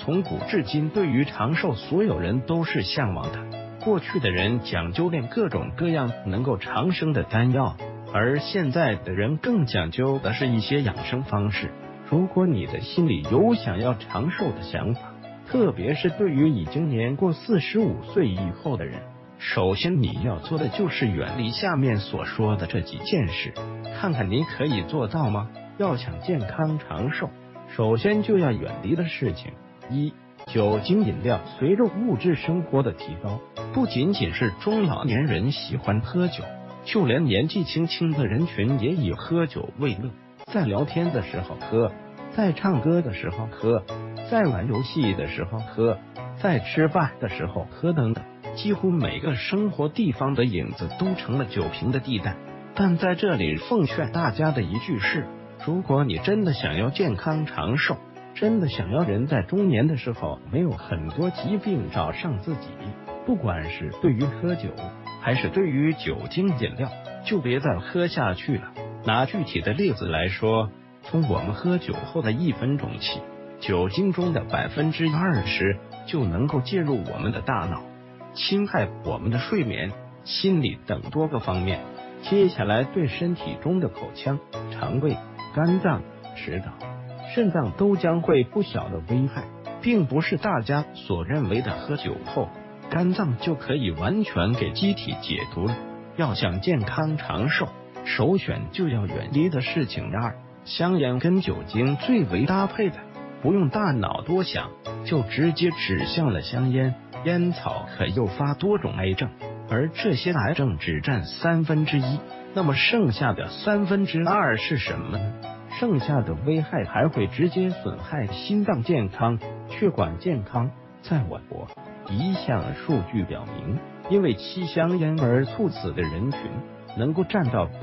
从古至今，对于长寿，所有人都是向往的。过去的人讲究炼各种各样能够长生的丹药，而现在的人更讲究的是一些养生方式。如果你的心里有想要长寿的想法，特别是对于已经年过45岁以后的人，首先你要做的就是远离下面所说的这几件事，看看你可以做到吗？要想健康长寿，首先就要远离的事情一，酒精饮料。随着物质生活的提高，不仅仅是中老年人喜欢喝酒，就连年纪轻轻的人群也以喝酒为乐，在聊天的时候喝，在唱歌的时候喝，在玩游戏的时候喝，在吃饭的时候喝等等。几乎每个生活地方的影子都成了酒瓶的地带。但在这里奉劝大家的一句是，如果你真的想要健康长寿，真的想要人在中年的时候没有很多疾病找上自己，不管是对于喝酒还是对于酒精饮料，就别再喝下去了。拿具体的例子来说，从我们喝酒后的1分钟起，酒精中的20%就能够介入我们的大脑，侵害我们的睡眠、心理等多个方面。接下来对身体中的口腔、肠胃、肝脏、食道、肾脏都将会不小的危害，并不是大家所认为的喝酒后肝脏就可以完全给机体解毒了。要想健康长寿，首选就要远离的事情二，香烟跟酒精最为搭配的，不用大脑多想，就直接指向了香烟。烟草可诱发多种癌症，而这些癌症只占1/3，那么剩下的2/3是什么呢？剩下的危害还会直接损害心脏健康、血管健康。在我国，一项数据表明，因为吸香烟而猝死的人群能够占到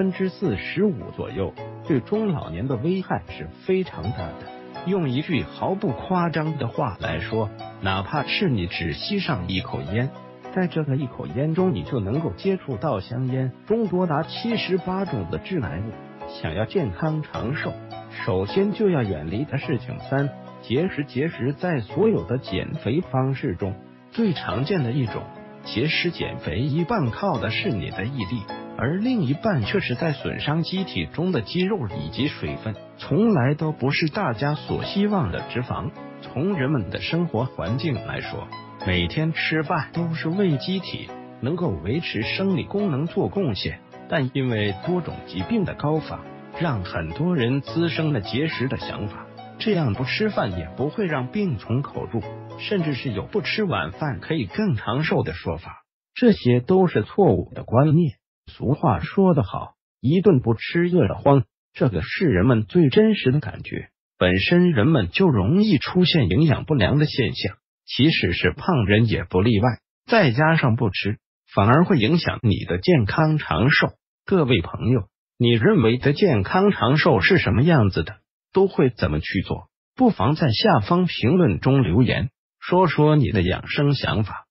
45%左右，对中老年的危害是非常大的。用一句毫不夸张的话来说，哪怕是你只吸上一口烟，在这个一口烟中，你就能够接触到香烟中多达78种的致癌物。想要健康长寿，首先就要远离的事情三，节食。节食在所有的减肥方式中最常见的一种，节食减肥一半靠的是你的毅力，而另一半却是在损伤机体中的肌肉以及水分，从来都不是大家所希望的脂肪。从人们的生活环境来说，每天吃饭都是为机体能够维持生理功能做贡献，但因为多种疾病的高发，让很多人滋生了节食的想法，这样不吃饭也不会让病从口入，甚至是有不吃晚饭可以更长寿的说法，这些都是错误的观念。俗话说得好，一顿不吃饿得慌，这个是人们最真实的感觉。本身人们就容易出现营养不良的现象，即使是胖人也不例外，再加上不吃，反而会影响你的健康长寿。各位朋友，你认为的健康长寿是什么样子的？都会怎么去做？不妨在下方评论中留言，说说你的养生想法。